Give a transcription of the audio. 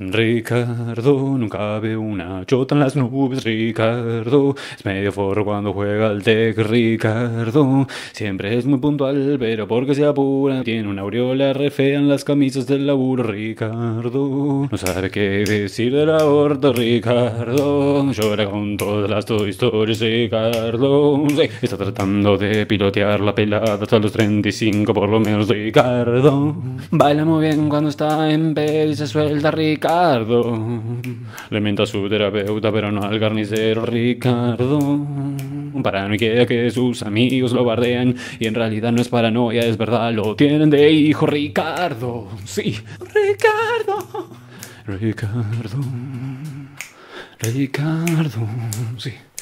Ricardo, nunca ve una chota en las nubes, Ricardo. Es medio forro cuando juega al tec, Ricardo. Siempre es muy puntual, pero porque se apura. Tiene una aureola re fea en las camisas del laburo, Ricardo. No sabe qué decir del aborto, Ricardo. Llora con todas las Toy Stories, Ricardo. Sí, está tratando de pilotear la pelada hasta los 35 por lo menos, Ricardo. Baila muy bien cuando está en bed y se suelta, Ricardo. Le miente a su terapeuta, pero no al carnicero, Ricardo. Paranoia que sus amigos lo bardean y en realidad no es paranoia, es verdad, lo tienen de hijo, Ricardo. Sí, Ricardo. Ricardo. Ricardo. Sí.